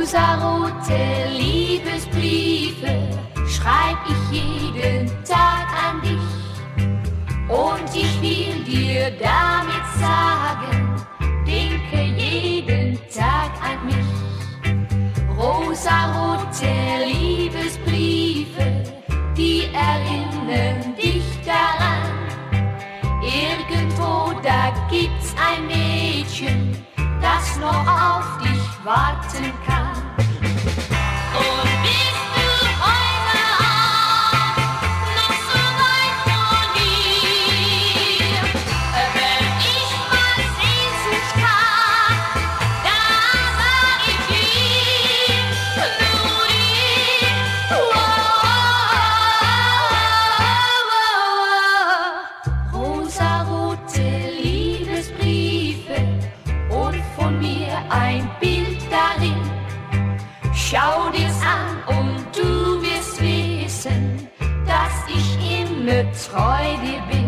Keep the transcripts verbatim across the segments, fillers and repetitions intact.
Rosarote Liebesbriefe schreib ich jeden Tag an dich. Und ich will dir damit sagen, denke jeden Tag an mich. Rosarote Liebesbriefe, die erinnern dich daran. Irgendwo da gibt's ein Mädchen, das noch auf dich warten kann. Und bist du heute Abend noch so weit von mir, wenn ich mal Sehnsucht hab, dann sag ich dir, nur dir, oh, oh, oh, oh. Rosarote Liebesbriefe und von mir ein Bild darin. Schau dir's an und du wirst wissen, dass ich immer treu dir bin.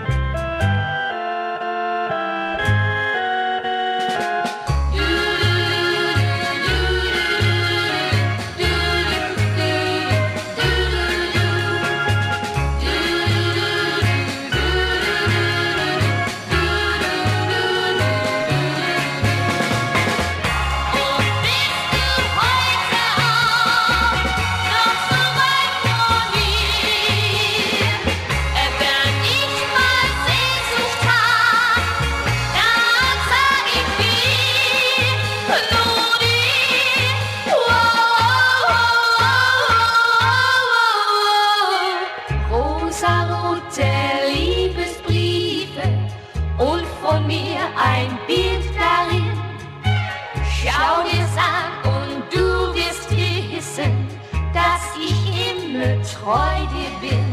Rosarote Liebesbriefe und von mir ein Bild darin. Schau dir's an und du wirst wissen, dass ich immer treu dir bin.